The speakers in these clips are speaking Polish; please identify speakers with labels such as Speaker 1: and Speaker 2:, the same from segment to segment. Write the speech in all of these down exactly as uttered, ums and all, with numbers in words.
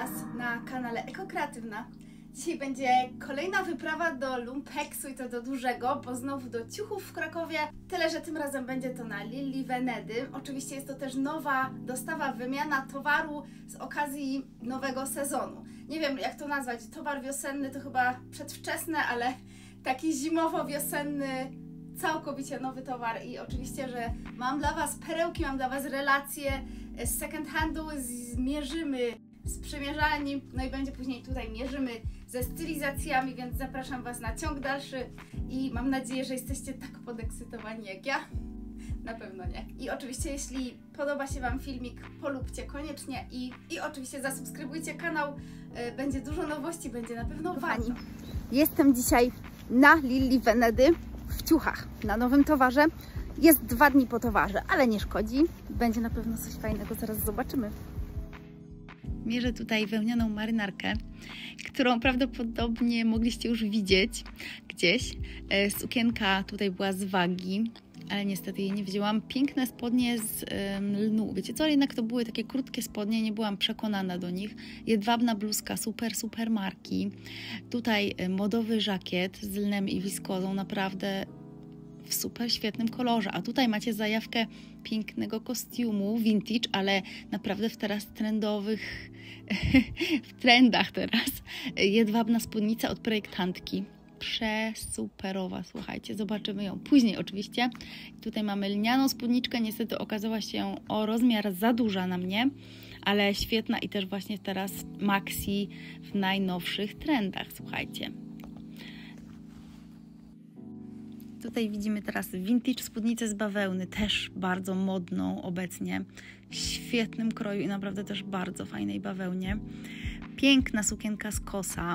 Speaker 1: Was na kanale Ekokreatywna. Dzisiaj będzie kolejna wyprawa do Lumpeksu i to do dużego, bo znowu do ciuchów w Krakowie. Tyle, że tym razem będzie to na Lilli Venedy. Oczywiście jest to też nowa dostawa, wymiana towaru z okazji nowego sezonu. Nie wiem jak to nazwać, towar wiosenny to chyba przedwczesne, ale taki zimowo-wiosenny, całkowicie nowy towar i oczywiście, że mam dla Was perełki, mam dla Was relacje z second handu, zmierzymy z przymierzalni, no i będzie później tutaj mierzymy ze stylizacjami, więc zapraszam Was na ciąg dalszy i mam nadzieję, że jesteście tak podekscytowani jak ja. Na pewno nie. I oczywiście jeśli podoba się Wam filmik, polubcie koniecznie i, i oczywiście zasubskrybujcie kanał, yy, będzie dużo nowości, będzie na pewno fani. Jestem dzisiaj na Lilli Venedy w ciuchach, na nowym towarze. Jest dwa dni po towarze, ale nie szkodzi. Będzie na pewno coś fajnego, zaraz zobaczymy. Mierzę tutaj wełnianą marynarkę, którą prawdopodobnie mogliście już widzieć gdzieś. E, sukienka tutaj była z wagi, ale niestety jej nie wzięłam. Piękne spodnie z e, lnu. Wiecie co, ale jednak to były takie krótkie spodnie, nie byłam przekonana do nich. Jedwabna bluzka, super, super marki. Tutaj e, modowy żakiet z lnem i wiskozą, naprawdę w super świetnym kolorze, a tutaj macie zajawkę pięknego kostiumu vintage, ale naprawdę w teraz trendowych w trendach teraz jedwabna spódnica od projektantki, przesuperowa, słuchajcie, zobaczymy ją później oczywiście. Tutaj mamy lnianą spódniczkę, niestety okazała się o rozmiar za duża na mnie, ale świetna i też właśnie teraz maxi w najnowszych trendach, słuchajcie. Tutaj widzimy teraz vintage spódnicę z bawełny, też bardzo modną obecnie, w świetnym kroju i naprawdę też bardzo fajnej bawełnie. Piękna sukienka z kosa.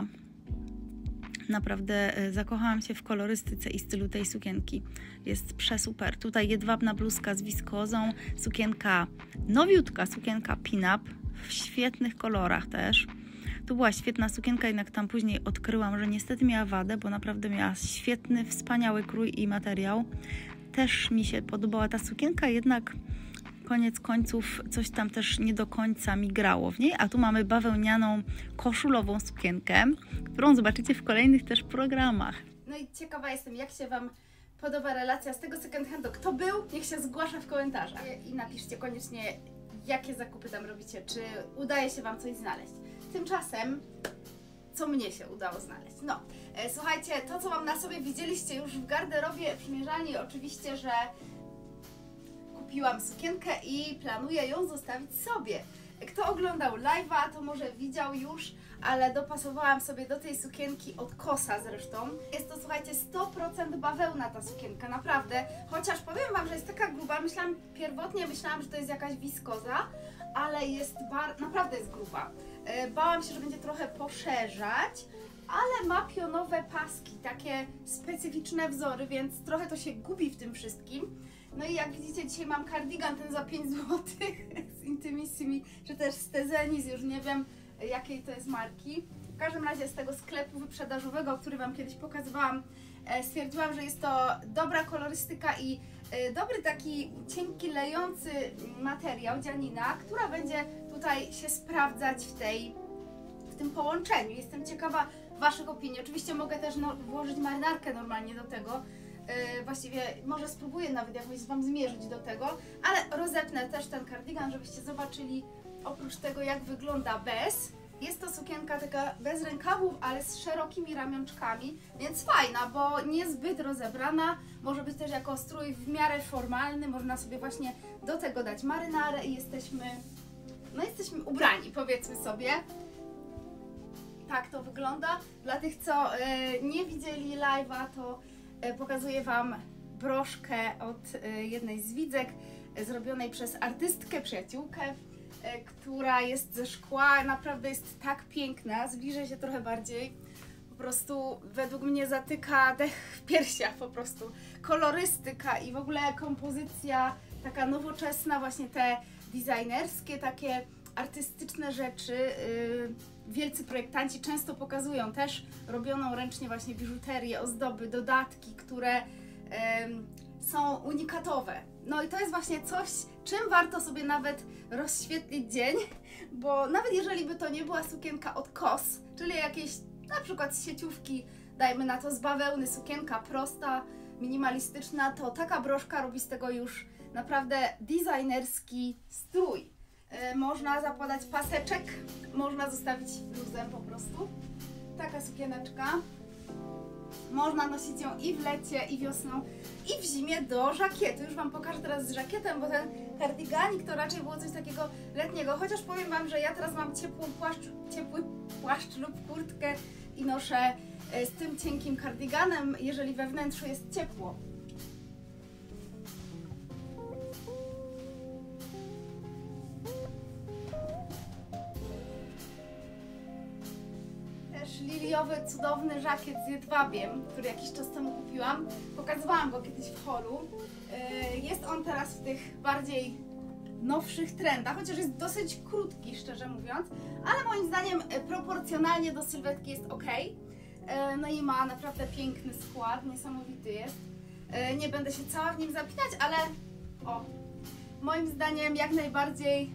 Speaker 1: Naprawdę zakochałam się w kolorystyce i stylu tej sukienki. Jest przesuper. Tutaj jedwabna bluzka z wiskozą, sukienka nowiutka, sukienka pin-up w świetnych kolorach też. Tu była świetna sukienka, jednak tam później odkryłam, że niestety miała wadę, bo naprawdę miała świetny, wspaniały krój i materiał. Też mi się podobała ta sukienka, jednak koniec końców coś tam też nie do końca mi grało w niej. A tu mamy bawełnianą, koszulową sukienkę, którą zobaczycie w kolejnych też programach. No i ciekawa jestem, jak się Wam podoba relacja z tego second handu. Kto był, niech się zgłasza w komentarzach. I napiszcie koniecznie, jakie zakupy tam robicie, czy udaje się Wam coś znaleźć. Tymczasem, co mnie się udało znaleźć? No, e, słuchajcie, to co Wam na sobie widzieliście już w garderobie, w przymierzalni, oczywiście, że kupiłam sukienkę i planuję ją zostawić sobie. Kto oglądał live'a, to może widział już, ale dopasowałam sobie do tej sukienki od Kosa zresztą. Jest to, słuchajcie, sto procent bawełna ta sukienka, naprawdę. Chociaż powiem Wam, że jest taka gruba, myślałam, pierwotnie myślałam, że to jest jakaś wiskoza, ale jest bar... naprawdę jest gruba. Bałam się, że będzie trochę poszerzać, ale ma pionowe paski, takie specyficzne wzory, więc trochę to się gubi w tym wszystkim. No i jak widzicie, dzisiaj mam kardigan ten za pięć złotych z Intimissimi, czy też z Tezenis, już nie wiem jakiej to jest marki. W każdym razie z tego sklepu wyprzedażowego, który Wam kiedyś pokazywałam, stwierdziłam, że jest to dobra kolorystyka i dobry taki cienki, lejący materiał, dzianina, która będzie tutaj się sprawdzać w, tej, w tym połączeniu. Jestem ciekawa Waszych opinii. Oczywiście mogę też no, włożyć marynarkę normalnie do tego. Yy, właściwie może spróbuję nawet jakoś Wam zmierzyć do tego, ale rozepnę też ten kardigan, żebyście zobaczyli oprócz tego, jak wygląda bez. Jest to sukienka taka bez rękawów, ale z szerokimi ramionczkami, więc fajna, bo niezbyt rozebrana. Może być też jako strój w miarę formalny, można sobie właśnie do tego dać marynarę i jesteśmy, no jesteśmy ubrani, powiedzmy sobie. Tak to wygląda. Dla tych, co y, nie widzieli live'a, to y, pokazuję Wam broszkę od y, jednej z widzek, y, zrobionej przez artystkę, przyjaciółkę, która jest ze szkła, naprawdę jest tak piękna, zbliżę się trochę bardziej, po prostu według mnie zatyka dech w piersiach, po prostu kolorystyka i w ogóle kompozycja taka nowoczesna, właśnie te designerskie, takie artystyczne rzeczy, yy, wielcy projektanci często pokazują też robioną ręcznie właśnie biżuterię, ozdoby, dodatki, które yy, są unikatowe. No i to jest właśnie coś, czym warto sobie nawet rozświetlić dzień, bo nawet jeżeli by to nie była sukienka od kos, czyli jakieś na przykład z sieciówki, dajmy na to z bawełny, sukienka prosta, minimalistyczna, to taka broszka robi z tego już naprawdę designerski strój. Yy, można zakładać paseczek, można zostawić luzem po prostu. Taka sukieneczka. Można nosić ją i w lecie, i wiosną, i w zimie do żakietu. Już Wam pokażę teraz z żakietem, bo ten kardiganik to raczej było coś takiego letniego. Chociaż powiem Wam, że ja teraz mam ciepły płaszcz, ciepły płaszcz lub kurtkę i noszę z tym cienkim kardiganem, jeżeli we wnętrzu jest ciepło. Liliowy, cudowny żakiet z jedwabiem, który jakiś czas temu kupiłam. Pokazywałam go kiedyś w holu. Jest on teraz w tych bardziej nowszych trendach, chociaż jest dosyć krótki, szczerze mówiąc, ale moim zdaniem proporcjonalnie do sylwetki jest ok. No i ma naprawdę piękny skład, niesamowity jest. Nie będę się cała w nim zapinać, ale o, moim zdaniem jak najbardziej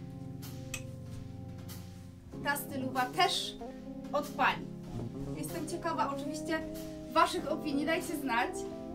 Speaker 1: ta stylowa też odpali. Jestem ciekawa oczywiście Waszych opinii, dajcie znać.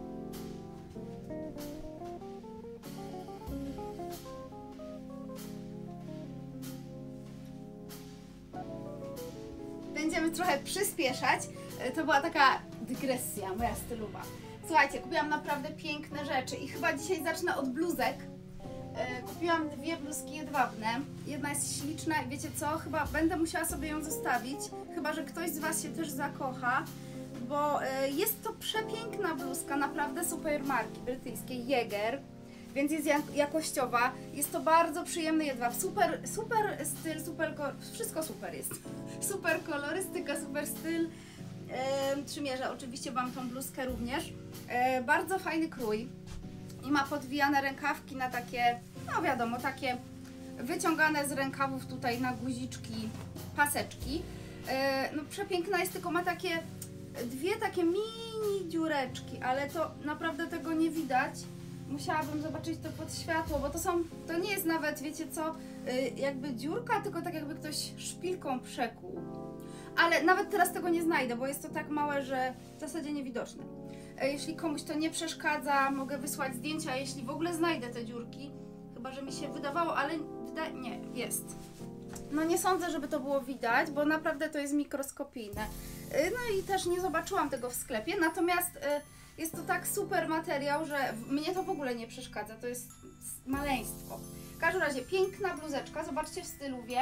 Speaker 1: Będziemy trochę przyspieszać. To była taka dygresja, moja stylowa. Słuchajcie, kupiłam naprawdę piękne rzeczy i chyba dzisiaj zacznę od bluzek. Kupiłam dwie bluzki jedwabne. Jedna jest śliczna i wiecie co? Chyba będę musiała sobie ją zostawić. Chyba że ktoś z Was się też zakocha, bo jest to przepiękna bluzka, naprawdę super marki brytyjskiej, Jäger, więc jest jakościowa. Jest to bardzo przyjemny jedwab, super, super styl, super, wszystko super jest. Super kolorystyka, super styl. E, przymierzę oczywiście Wam tą bluzkę również. E, bardzo fajny krój. I ma podwijane rękawki na takie, no wiadomo, takie wyciągane z rękawów tutaj na guziczki paseczki. Yy, no przepiękna jest, tylko ma takie dwie takie mini dziureczki, ale to naprawdę tego nie widać. Musiałabym zobaczyć to pod światło, bo to są, to nie jest nawet, wiecie co, yy, jakby dziurka, tylko tak jakby ktoś szpilką przekuł. Ale nawet teraz tego nie znajdę, bo jest to tak małe, że w zasadzie niewidoczne. Jeśli komuś to nie przeszkadza, mogę wysłać zdjęcia, jeśli w ogóle znajdę te dziurki. Chyba że mi się wydawało, ale wyda nie, jest. No nie sądzę, żeby to było widać, bo naprawdę to jest mikroskopijne. No i też nie zobaczyłam tego w sklepie, natomiast jest to tak super materiał, że mnie to w ogóle nie przeszkadza, to jest maleństwo. W każdym razie piękna bluzeczka, zobaczcie w styluwie.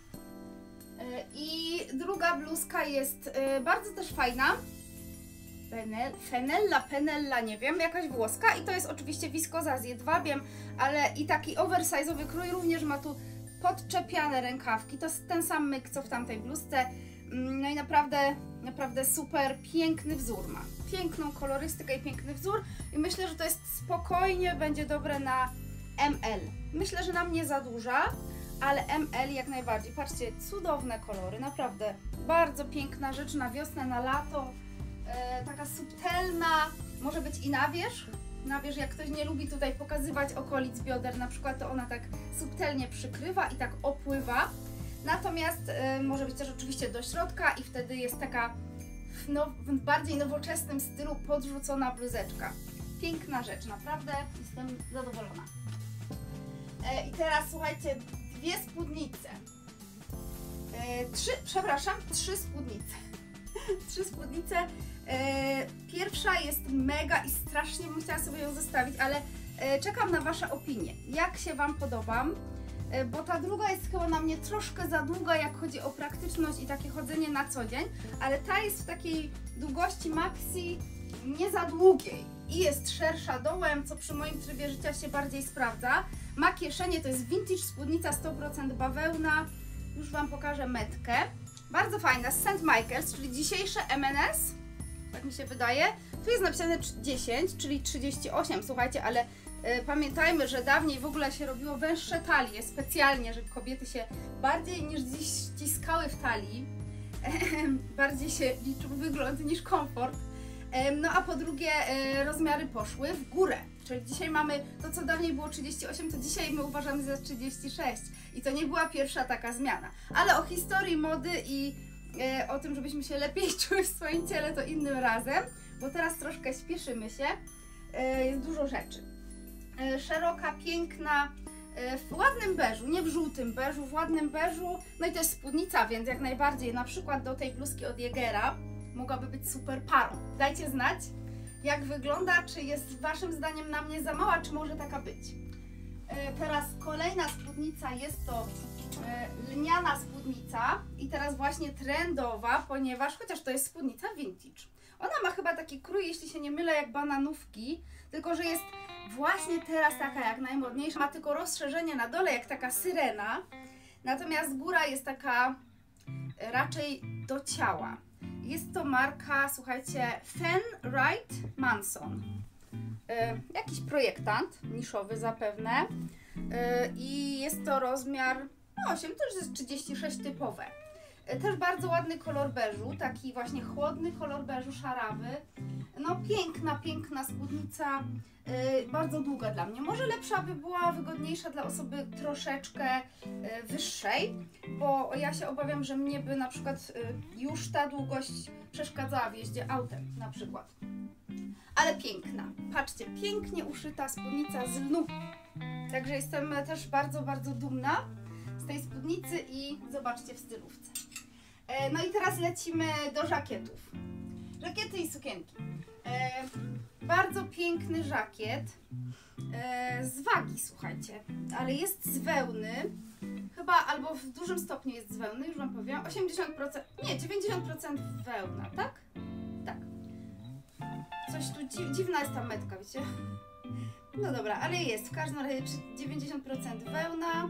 Speaker 1: I druga bluzka jest bardzo też fajna. Fenella, penella, nie wiem, jakaś włoska i to jest oczywiście wiskoza z jedwabiem, ale i taki oversize'owy krój, również ma tu podczepiane rękawki, to jest ten sam myk co w tamtej bluzce, no i naprawdę, naprawdę super piękny wzór ma, piękną kolorystykę i piękny wzór i myślę, że to jest spokojnie, będzie dobre na M L, myślę, że nam nie za duża, ale M L jak najbardziej, patrzcie, cudowne kolory, naprawdę bardzo piękna rzecz na wiosnę, na lato. E, taka subtelna, może być i na wierzch, na wierzch, jak ktoś nie lubi tutaj pokazywać okolic bioder na przykład, to ona tak subtelnie przykrywa i tak opływa, natomiast e, może być też oczywiście do środka i wtedy jest taka w, now, w bardziej nowoczesnym stylu podrzucona bluzeczka. Piękna rzecz, naprawdę jestem zadowolona. E, I teraz słuchajcie, dwie spódnice, e, trzy, przepraszam, trzy spódnice. Trzy spódnice. E, pierwsza jest mega i strasznie bym chciała sobie ją zostawić, ale e, czekam na Wasze opinie. Jak się Wam podobam? E, bo ta druga jest chyba na mnie troszkę za długa, jak chodzi o praktyczność i takie chodzenie na co dzień, ale ta jest w takiej długości maxi nie za długiej i jest szersza dołem, co przy moim trybie życia się bardziej sprawdza. Ma kieszenie, to jest vintage spódnica, sto procent bawełna. Już Wam pokażę metkę. Bardzo fajna, z Saint Michael's, czyli dzisiejsze M and S, tak mi się wydaje. Tu jest napisane dziesięć, czyli trzydzieści osiem, słuchajcie, ale y, pamiętajmy, że dawniej w ogóle się robiło węższe talie, specjalnie, żeby kobiety się bardziej niż dziś ściskały w talii, bardziej się liczył wygląd niż komfort.
Speaker 2: No a po drugie rozmiary poszły w górę, czyli dzisiaj mamy to, co dawniej było trzydzieści osiem, to dzisiaj my uważamy za trzydzieści sześć i to nie była pierwsza taka zmiana. Ale o historii mody i e, o tym, żebyśmy się lepiej czuły w swoim ciele, to innym razem, bo teraz troszkę śpieszymy się, e, jest dużo rzeczy. E, szeroka, piękna, e, w ładnym beżu, nie w żółtym beżu, w ładnym beżu, no i też spódnica, więc jak najbardziej, na przykład do tej bluzki od Jägera mogłaby być super parą. Dajcie znać, jak wygląda, czy jest waszym zdaniem na mnie za mała, czy może taka być. E, teraz kolejna spódnica, jest to e, lniana spódnica i teraz właśnie trendowa, ponieważ, chociaż to jest spódnica vintage. Ona ma chyba taki krój, jeśli się nie mylę, jak bananówki, tylko że jest właśnie teraz taka jak najmodniejsza. Ma tylko rozszerzenie na dole, jak taka syrena, natomiast góra jest taka raczej do ciała. Jest to marka, słuchajcie, Fen Wright Manson. Yy, jakiś projektant, niszowy zapewne. Yy, I jest to rozmiar no osiem, to już jest trzydzieści sześć typowe. Yy, też bardzo ładny kolor beżu, taki właśnie chłodny kolor beżu, szarawy. No piękna, piękna spódnica, yy, bardzo długa dla mnie. Może lepsza by była, wygodniejsza dla osoby troszeczkę yy, wyższej, bo ja się obawiam, że mnie by na przykład yy, już ta długość przeszkadzała w jeździe autem na przykład. Ale piękna, patrzcie, pięknie uszyta spódnica z lnu. Także jestem też bardzo, bardzo dumna z tej spódnicy i zobaczcie w stylówce. Yy, no i teraz lecimy do żakietów. Żakiety i sukienki. E, bardzo piękny żakiet e, z wagi, słuchajcie, ale jest z wełny, chyba albo w dużym stopniu jest z wełny, już wam powiem, osiemdziesiąt procent, nie, dziewięćdziesiąt procent wełna, tak? Tak. Coś tu dzi dziwna jest ta metka, wiecie? No dobra, ale jest, w każdym razie dziewięćdziesiąt procent wełna.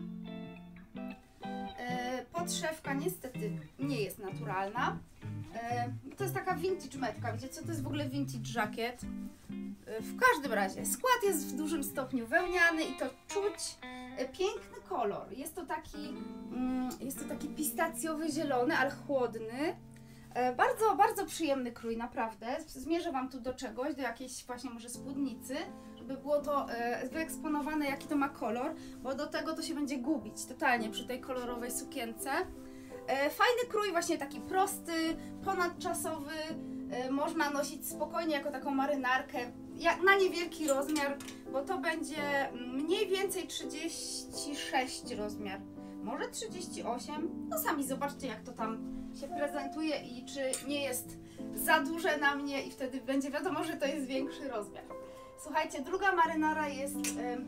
Speaker 2: E, podszewka niestety nie jest naturalna. To jest taka vintage metka, wiecie co to jest w ogóle vintage żakiet? W każdym razie skład jest w dużym stopniu wełniany i to czuć. Piękny kolor, jest to taki, jest to taki pistacjowy zielony, ale chłodny. Bardzo, bardzo przyjemny krój, naprawdę. Zmierzę wam tu do czegoś, do jakiejś właśnie może spódnicy, żeby było to wyeksponowane, jaki to ma kolor, bo do tego to się będzie gubić totalnie przy tej kolorowej sukience. Fajny krój, właśnie taki prosty, ponadczasowy, można nosić spokojnie jako taką marynarkę, jak na niewielki rozmiar, bo to będzie mniej więcej trzydzieści sześć rozmiar, może trzydzieści osiem, no sami zobaczcie jak to tam się prezentuje i czy nie jest za duże na mnie i wtedy będzie wiadomo, że to jest większy rozmiar. Słuchajcie, druga marynara jest...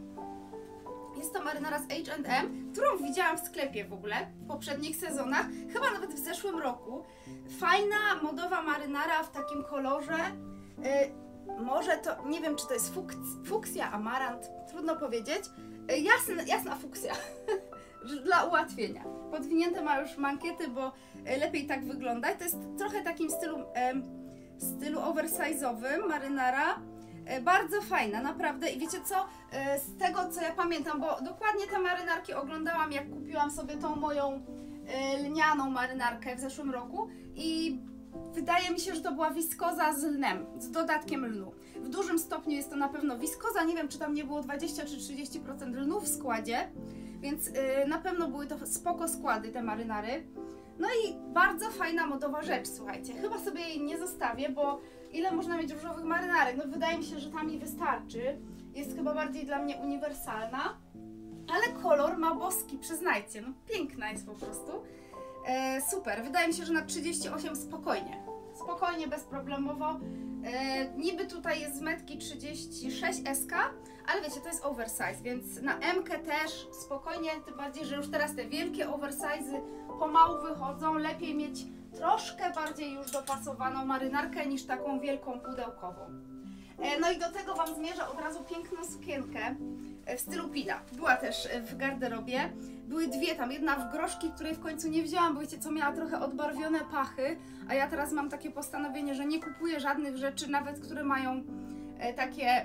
Speaker 2: Jest to marynara z H and M, którą widziałam w sklepie w ogóle w poprzednich sezonach, chyba nawet w zeszłym roku. Fajna, modowa marynara w takim kolorze. Yy, może to, nie wiem czy to jest fuks, fuksja, amarant, trudno powiedzieć. Yy, jasna, jasna fuksja, dla ułatwienia. Podwinięte ma już mankiety, bo yy, lepiej tak wygląda. I to jest trochę takim stylu, yy, stylu oversize'owym marynara. Bardzo fajna, naprawdę. I wiecie co? Z tego co ja pamiętam, bo dokładnie te marynarki oglądałam, jak kupiłam sobie tą moją lnianą marynarkę w zeszłym roku i wydaje mi się, że to była wiskoza z lnem, z dodatkiem lnu. W dużym stopniu jest to na pewno wiskoza, nie wiem czy tam nie było dwadzieścia czy trzydzieści procent lnu w składzie, więc na pewno były to spoko składy te marynary. No i bardzo fajna modowa rzecz, słuchajcie. Chyba sobie jej nie zostawię, bo ile można mieć różowych marynarek? No wydaje mi się, że tam mi wystarczy. Jest chyba bardziej dla mnie uniwersalna. Ale kolor ma boski, przyznajcie. No piękna jest po prostu. E, super. Wydaje mi się, że na trzydzieści osiem spokojnie. Spokojnie, bezproblemowo. E, niby tutaj jest z metki trzydzieści sześć S K, ale wiecie, to jest oversize, więc na M-kę też spokojnie, tym bardziej, że już teraz te wielkie oversize'y pomału wychodzą. Lepiej mieć troszkę bardziej już dopasowaną marynarkę niż taką wielką pudełkową. E, no i do tego wam zmierzę od razu piękną sukienkę w stylu pina. Była też w garderobie. Były dwie tam, jedna w groszki, której w końcu nie wzięłam, bo wiecie co, miała trochę odbarwione pachy, a ja teraz mam takie postanowienie, że nie kupuję żadnych rzeczy, nawet które mają e, takie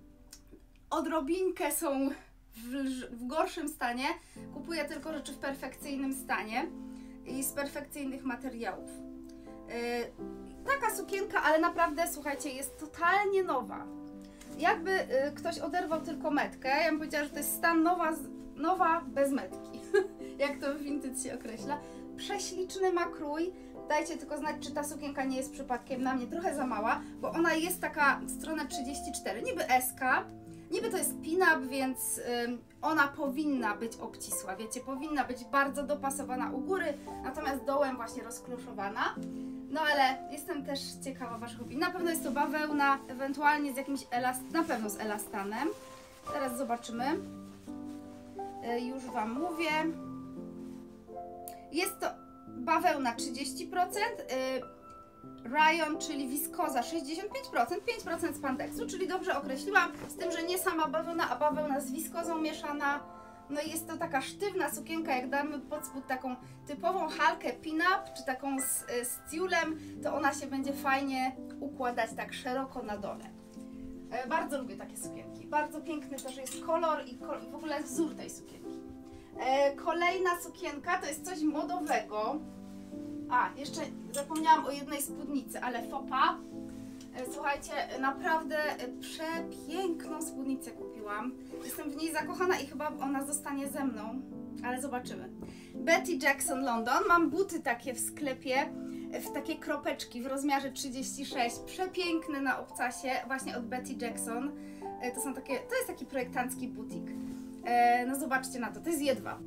Speaker 2: odrobinkę są w, w gorszym stanie. Kupuję tylko rzeczy w perfekcyjnym stanie i z perfekcyjnych materiałów. Taka sukienka, ale naprawdę, słuchajcie, jest totalnie nowa. Jakby ktoś oderwał tylko metkę, ja bym powiedziała, że to jest stan nowa, nowa bez metki. Jak to w vintage się określa. Prześliczny ma krój. Dajcie tylko znać, czy ta sukienka nie jest przypadkiem na mnie trochę za mała, bo ona jest taka w stronę trzydzieści cztery, niby eska, niby to jest pin-up, więc ym, ona powinna być obcisła, wiecie, powinna być bardzo dopasowana u góry, natomiast dołem właśnie rozkloszowana. No ale jestem też ciekawa waszych opinii. Na pewno jest to bawełna, ewentualnie z jakimś elast, na pewno z elastanem. Teraz zobaczymy. Yy, już wam mówię. Jest to bawełna trzydzieści procent, yy, rayon, czyli wiskoza sześćdziesiąt pięć procent, pięć procent spandeksu, czyli dobrze określiłam, z tym, że nie sama bawełna, a bawełna z wiskozą mieszana. No i jest to taka sztywna sukienka, jak damy pod spód taką typową halkę pin-up, czy taką z, z tiulem, to ona się będzie fajnie układać tak szeroko na dole. Yy, bardzo lubię takie sukienki, bardzo piękny też jest kolor i, kol i w ogóle wzór tej sukienki. Kolejna sukienka to jest coś modowego. A, jeszcze zapomniałam o jednej spódnicy, ale fopa. Słuchajcie, naprawdę przepiękną spódnicę kupiłam. Jestem w niej zakochana i chyba ona zostanie ze mną, ale zobaczymy. Betty Jackson London. Mam buty takie w sklepie, w takie kropeczki w rozmiarze trzydzieści sześć. Przepiękne na obcasie, właśnie od Betty Jackson. To są takie, to jest taki projektancki butik. No zobaczcie na to, to jest jedwab.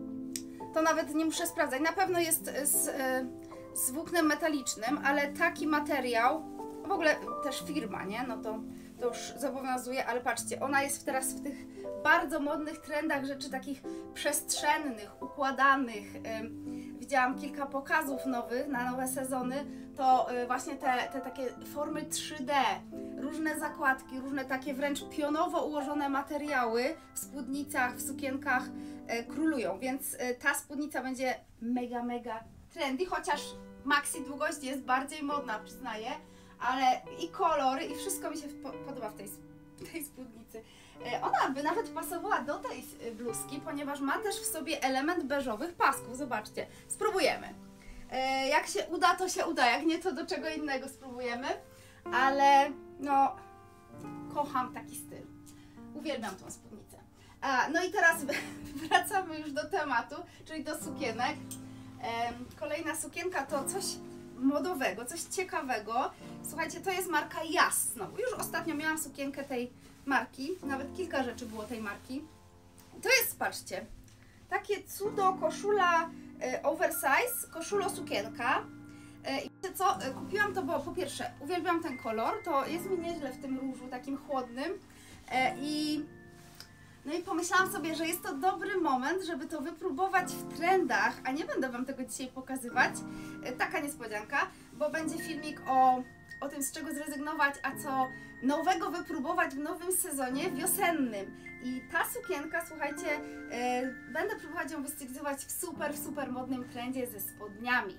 Speaker 2: To nawet nie muszę sprawdzać, na pewno jest z, z włóknem metalicznym, ale taki materiał, w ogóle też firma, nie? No to, to już zobowiązuje, ale patrzcie, ona jest teraz w tych bardzo modnych trendach rzeczy takich przestrzennych, układanych. Widziałam kilka pokazów nowych na nowe sezony, to właśnie te, te takie formy trzy D, różne zakładki, różne takie wręcz pionowo ułożone materiały w spódnicach, w sukienkach e, królują, więc e, ta spódnica będzie mega, mega trendy, chociaż maxi długość jest bardziej modna, przyznaję, ale i kolory, i wszystko mi się po podoba w tej, tej spódnicy. E, ona by nawet pasowała do tej bluzki, ponieważ ma też w sobie element beżowych pasków, zobaczcie, spróbujemy. E, jak się uda, to się uda, jak nie, to do czego innego spróbujemy, ale no, kocham taki styl. Uwielbiam tą spódnicę. A, no i teraz wracamy już do tematu, czyli do sukienek. E, kolejna sukienka to coś modowego, coś ciekawego. Słuchajcie, to jest marka Yas znowu. Już ostatnio miałam sukienkę tej marki, nawet kilka rzeczy było tej marki. To jest, patrzcie, takie cudo, koszula e, oversize, koszulo sukienka. I wiecie co, kupiłam to, bo po pierwsze uwielbiam ten kolor, to jest mi nieźle w tym różu takim chłodnym i no i pomyślałam sobie, że jest to dobry moment, żeby to wypróbować w trendach, a nie będę wam tego dzisiaj pokazywać, taka niespodzianka, bo będzie filmik o, o tym, z czego zrezygnować, a co nowego wypróbować w nowym sezonie wiosennym. I ta sukienka, słuchajcie, yy, będę próbować ją wystylizować w super, super modnym trendzie ze spodniami.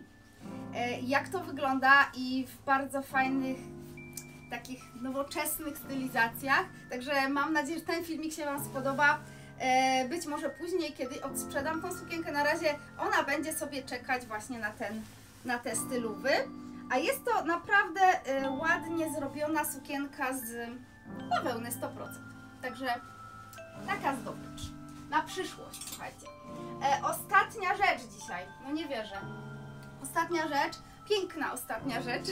Speaker 2: Jak to wygląda i w bardzo fajnych, takich nowoczesnych stylizacjach. Także mam nadzieję, że ten filmik się wam spodoba. Być może później, kiedy odsprzedam tą sukienkę, na razie ona będzie sobie czekać właśnie na, ten, na te stylowy. A jest to naprawdę ładnie zrobiona sukienka z bawełny sto procent. Także taka zdobycz na przyszłość, słuchajcie. Ostatnia rzecz dzisiaj, no nie wierzę. Ostatnia rzecz, piękna ostatnia rzecz,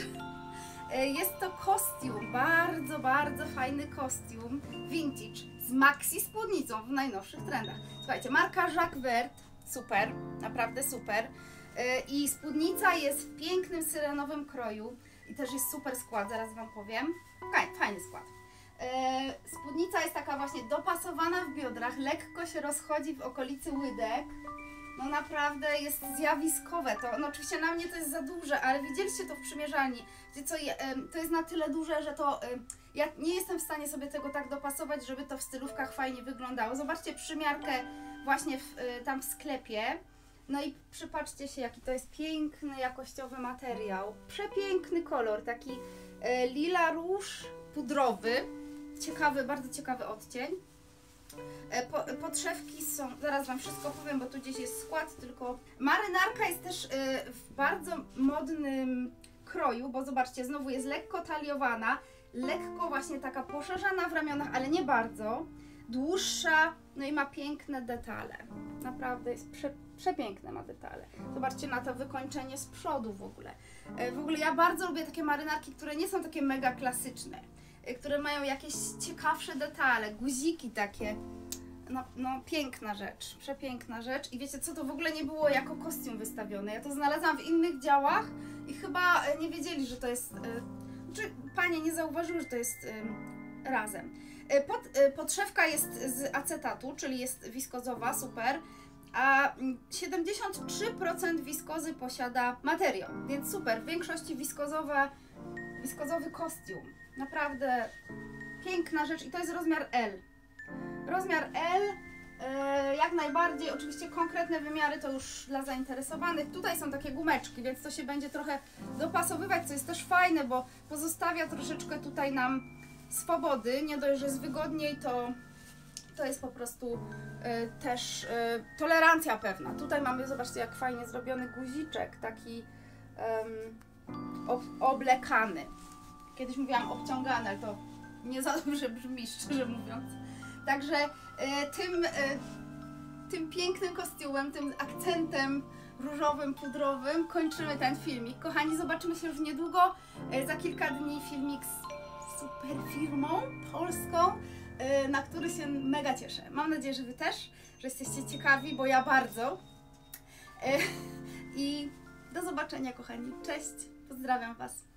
Speaker 2: jest to kostium, bardzo, bardzo fajny kostium vintage z maxi spódnicą w najnowszych trendach. Słuchajcie, marka Jacques Vert, super, naprawdę super, i spódnica jest w pięknym syrenowym kroju i też jest super skład, zaraz wam powiem, fajny, fajny skład. Spódnica jest taka właśnie dopasowana w biodrach, lekko się rozchodzi w okolicy łydek. No naprawdę jest zjawiskowe, to no oczywiście na mnie to jest za duże, ale widzieliście to w przymierzalni. Wiecie co, to jest na tyle duże, że to ja nie jestem w stanie sobie tego tak dopasować, żeby to w stylówkach fajnie wyglądało. Zobaczcie przymiarkę właśnie w, tam w sklepie. No i przypatrzcie się, jaki to jest piękny, jakościowy materiał. Przepiękny kolor, taki lila róż pudrowy. Ciekawy, bardzo ciekawy odcień. Po, podszewki są, zaraz wam wszystko powiem, bo tu gdzieś jest skład, tylko marynarka jest też y, w bardzo modnym kroju, bo zobaczcie, znowu jest lekko taliowana, lekko właśnie taka poszerzana w ramionach, ale nie bardzo, dłuższa, no i ma piękne detale. Naprawdę jest prze, przepiękne ma detale. Zobaczcie na to wykończenie z przodu w ogóle. W ogóle ja bardzo lubię takie marynarki, które nie są takie mega klasyczne, które mają jakieś ciekawsze detale, guziki takie. No, no piękna rzecz, przepiękna rzecz. I wiecie co, to w ogóle nie było jako kostium wystawione. Ja to znalazłam w innych działach i chyba nie wiedzieli, że to jest... Czy panie nie zauważyły, że to jest razem. Pod, podszewka jest z acetatu, czyli jest wiskozowa, super. A siedemdziesiąt trzy procent wiskozy posiada materiał, więc super, w większości wiskozowe, wiskozowy kostium. Naprawdę piękna rzecz i to jest rozmiar L. Rozmiar L, yy, jak najbardziej, oczywiście konkretne wymiary to już dla zainteresowanych. Tutaj są takie gumeczki, więc to się będzie trochę dopasowywać, co jest też fajne, bo pozostawia troszeczkę tutaj nam swobody. Nie dość, że jest wygodniej, to, to jest po prostu yy, też yy, tolerancja pewna. Tutaj mamy, zobaczcie, jak fajnie zrobiony guziczek, taki yy, ob oblekany. Kiedyś mówiłam obciągany, ale to nie za dobrze brzmi, szczerze mówiąc. Także y, tym, y, tym pięknym kostiumem, tym akcentem różowym, pudrowym kończymy ten filmik. Kochani, zobaczymy się już niedługo. Y, za kilka dni filmik z super firmą polską, y, na który się mega cieszę. Mam nadzieję, że Wy też, że jesteście ciekawi, bo ja bardzo. Y, I do zobaczenia, kochani. Cześć, pozdrawiam Was.